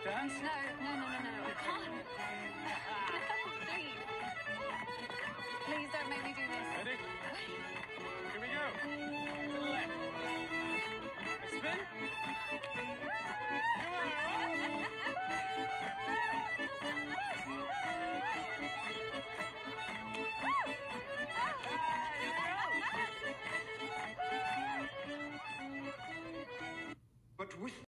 dance? No. I can't. Please. Please don't make me do this. Ready? Here we go. To the left. A spin. Come on. But with